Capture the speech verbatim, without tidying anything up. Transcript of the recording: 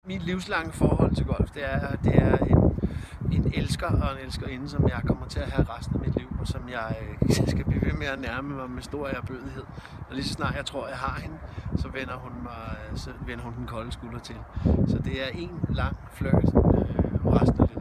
Mit livslange forhold til golf, det er, det er en, en elsker og en elskerinde, som jeg kommer til at have resten af mit liv, og som jeg øh, skal blive ved med at nærme mig med stor ærbødighed. Og lige så snart jeg tror, jeg har hende, så vender hun, mig, så vender hun den kolde skulder til. Så det er en lang flirt øh, resten af livet.